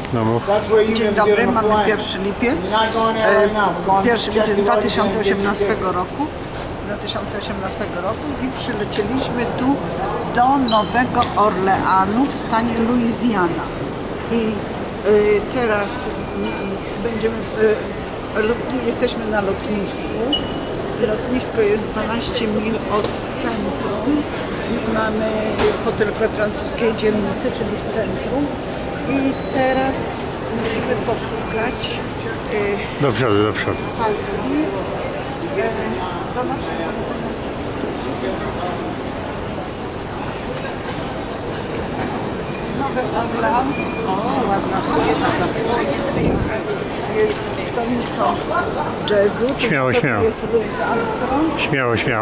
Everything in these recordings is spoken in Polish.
No mów. Dzień dobry, mamy 1 lipiec. 1 lipiec 2018 roku. I przylecieliśmy tu do Nowego Orleanu w stanie Louisiana. I teraz jesteśmy na lotnisku. Lotnisko jest 12 mil od centrum. Mamy hotel we francuskiej dzielnicy, czyli w centrum. I teraz musimy poszukać do przodu, do przodu. Taksi. Do naszego. Nowy Orlean. O, ładna chwila. Jest stolicą jazzu. Śmiało, śmiało. Jest Louis Armstrong. Śmiało, śmiało.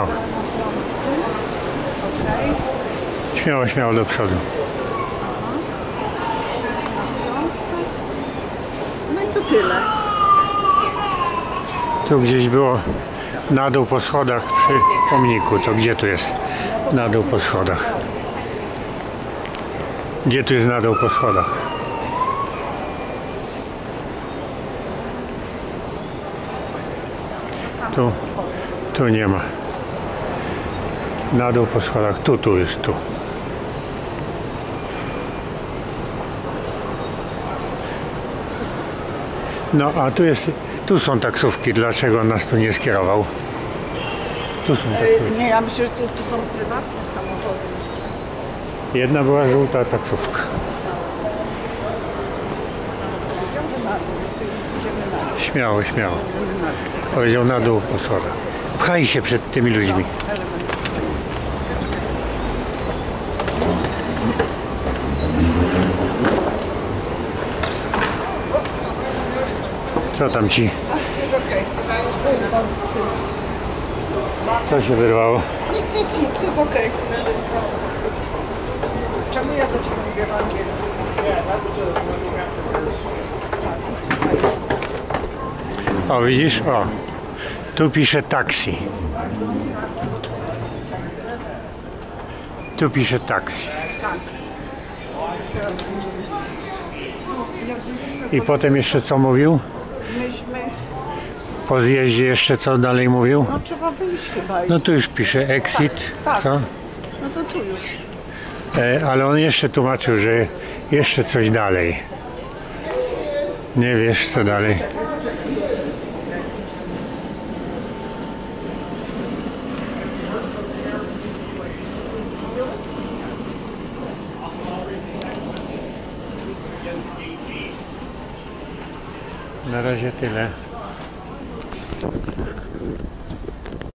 Okay. Śmiało, śmiało do przodu. No i to tyle. Tu gdzieś było na dół po schodach przy pomniku. To gdzie tu jest na dół po schodach? Gdzie tu jest na dół po schodach? Tu nie ma. Na dół po schodach. Tu jest tu. No a tu są taksówki. Dlaczego nas tu nie skierował? Tu są taksówki. Nie, ja myślę, że tu są prywatne samochody. Jedna była żółta taksówka. Śmiało, śmiało. Powiedział na dół po schodach. Pchaj się przed tymi ludźmi. Co tam ci? Co się wyrwało? Nic, jest okej. Czemu ja do ciebie mówię w angielsku? O, widzisz? O, tu pisze taksi. Tu pisze taksi. I potem jeszcze co mówił? Myśmy... Po zjeździe jeszcze co dalej mówił? No trzeba wyjść chyba. No tu już pisze exit. Tak. Co? No to tu już. Ale on jeszcze tłumaczył, że jeszcze coś dalej. Nie wiesz co dalej. Na razie tyle.